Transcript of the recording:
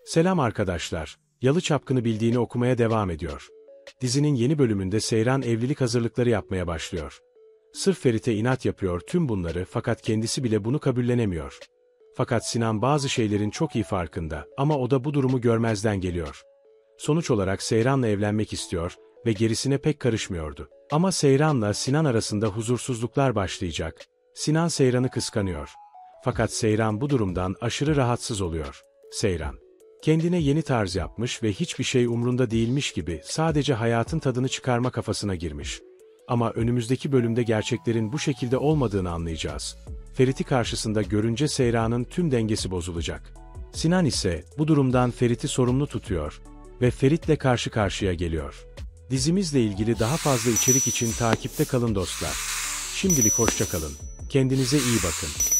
Selam arkadaşlar. Yalı Çapkını bildiğini okumaya devam ediyor. Dizinin yeni bölümünde Seyran evlilik hazırlıkları yapmaya başlıyor. Sırf Ferit'e inat yapıyor tüm bunları fakat kendisi bile bunu kabullenemiyor. Fakat Sinan bazı şeylerin çok iyi farkında ama o da bu durumu görmezden geliyor. Sonuç olarak Seyran'la evlenmek istiyor ve gerisine pek karışmıyordu. Ama Seyran'la Sinan arasında huzursuzluklar başlayacak. Sinan Seyran'ı kıskanıyor. Fakat Seyran bu durumdan aşırı rahatsız oluyor. Seyran kendine yeni tarz yapmış ve hiçbir şey umrunda değilmiş gibi sadece hayatın tadını çıkarma kafasına girmiş. Ama önümüzdeki bölümde gerçeklerin bu şekilde olmadığını anlayacağız. Ferit'i karşısında görünce Seyran'ın tüm dengesi bozulacak. Sinan ise bu durumdan Ferit'i sorumlu tutuyor ve Ferit'le karşı karşıya geliyor. Dizimizle ilgili daha fazla içerik için takipte kalın dostlar. Şimdilik hoşça kalın. Kendinize iyi bakın.